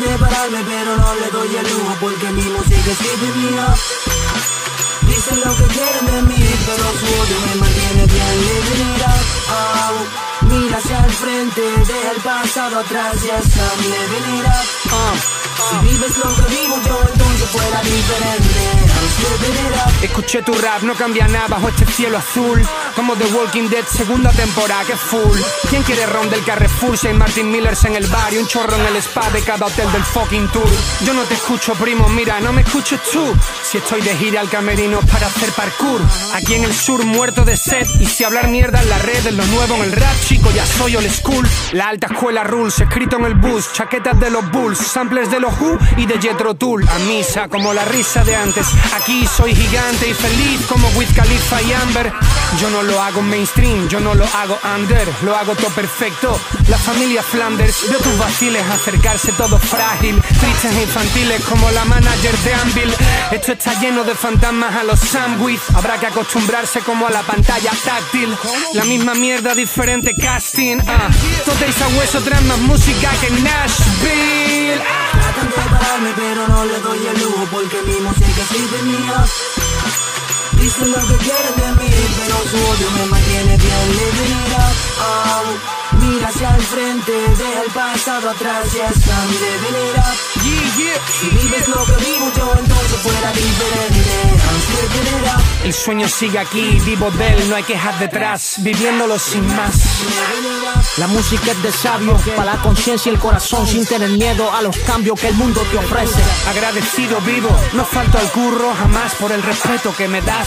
de pararme pero no le doy el lujo porque mi música es keeping me up. Dicen lo que quieren de mí, pero su odio me mantiene bien living it up. Oh, mira hacia el frente, deja el pasado atrás, yes, I'm living it up. Si vives lo que vivo yo, entonces fuera diferente. Escuché tu rap, no cambia nada bajo este cielo azul. Como The Walking Dead, segunda temporada, que full. ¿Quién quiere ron del Carrefour? Si hay Martin Millers en el bar y un chorro en el spa de cada hotel del fucking tour. Yo no te escucho, primo, mira, no me escuches tú. Si estoy de gira al camerino para hacer parkour. Aquí en el sur muerto de sed. Y si hablar mierda en la red es lo nuevo en el rap, chico, ya soy old school. La alta escuela rules, escrito en el bus. Chaquetas de los Bulls, samples de los Who y de Jethro Tull. A misa como la risa de antes. Aquí soy gigante y feliz como Wiz Khalifa y Amber. Yo no lo hago mainstream, yo no lo hago under. Lo hago todo perfecto, la familia Flanders. Veo tus vaciles acercarse todo frágil. Tristes e infantiles como la manager de Anvil. Esto está lleno de fantasmas a los sandwich. Habrá que acostumbrarse como a la pantalla táctil. La misma mierda, diferente casting. Totes a hueso traen más música que Nashville. Tratan de pararme pero no le doy el lujo porque mi música es keeping me up. Dicen lo que quieren de mí, pero su odio me mantiene bien living it up. Oh, mira hacia el frente, deja el pasado atrás, yes, I'm living it up. Si vives lo que vivo yo, entonces fuera diferente. I'm living it up. El sueño sigue aquí, vivo de él, no hay quejas detrás, viviéndolo sin más. La música es de sabio, para la conciencia y el corazón, sin tener miedo a los cambios que el mundo te ofrece. Agradecido vivo, no falto al curro jamás por el respeto que me das.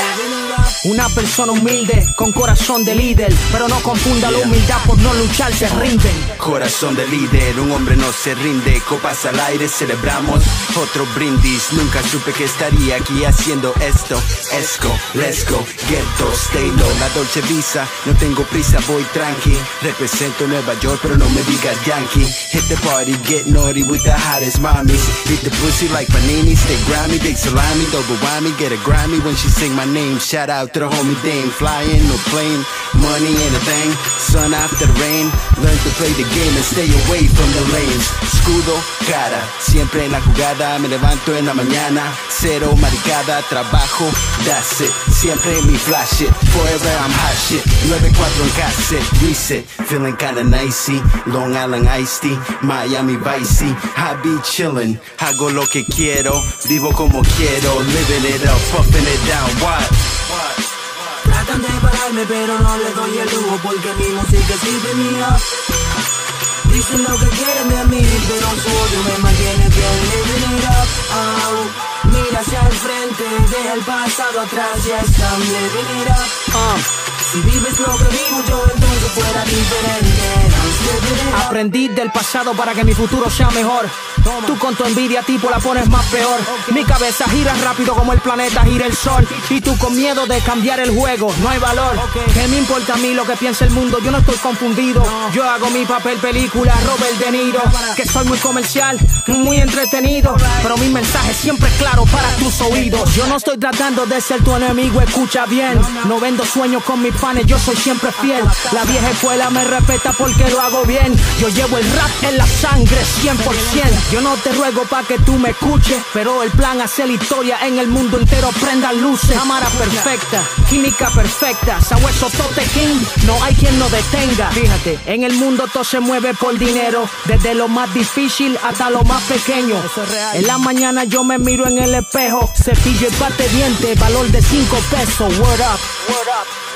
Una persona humilde, con corazón de líder, pero no confunda la humildad por no luchar, se rinden. Corazón de líder, un hombre no se rinde. Copas al aire, celebramos otro brindis. Nunca supe que estaría aquí haciendo esto. Esco, let's go, ghetto, stay low. La Dolce Visa, no tengo prisa, voy tranqui. Represento Nueva York, pero no me digas Yankee. Hit the party, get naughty with the hottest mommies. Beat the pussy like panini, stay grimy, big salami, double whammy, get a Grammy when she sing my name. Shout out to the homie Dame, flying, no plane, money ain't a thing. Sun after the rain, learn to play the game and stay away from the lanes. Escudo, cara, siempre en la jugada, me levanto en la mañana. Cero maricada, trabajo, that's it. Siempre mi flash it, forever I'm hot shit. 9-4 en cassette, reset, feeling kinda nicey. Long Island Iced Tea, Miami Vice. I be chillin', hago lo que quiero, vivo como quiero, living it up, puffing it down, what? Tratan de pararme pero no le doy el lujo porque mi música es keeping me up. Dicen lo que quieren de mí, pero su odio me mantiene bien living it up. Oh, mira hacia el frente, deja el pasado atrás, yes, I'm living it up. Si vives lo que vivo yo, entonces fuera diferente. Aprendí del pasado para que mi futuro sea mejor. Tú con tu envidia tipo la pones más peor. Mi cabeza gira rápido como el planeta gira el sol. Y tú con miedo de cambiar el juego, no hay valor. ¿Qué me importa a mí lo que piensa el mundo? Yo no estoy confundido. Yo hago mi papel película, Robert De Niro. Que soy muy comercial, muy entretenido, pero mi mensaje siempre es claro para tus oídos. Yo no estoy tratando de ser tu enemigo, escucha bien. No vendo sueños con mis panes, yo soy siempre fiel. La vieja escuela me respeta porque lo hago bien. Yo llevo el rap en la sangre 100%. Yo no te ruego pa' que tú me escuches, pero el plan hace la historia en el mundo entero. Prenda luces, cámara perfecta, química perfecta. Sabueso Tote King, no hay quien nos detenga. Fíjate, en el mundo todo se mueve por dinero, desde lo más difícil hasta lo más pequeño. En la mañana yo me miro en el espejo, cepillo y bate diente, valor de 5 pesos. Word up, word up.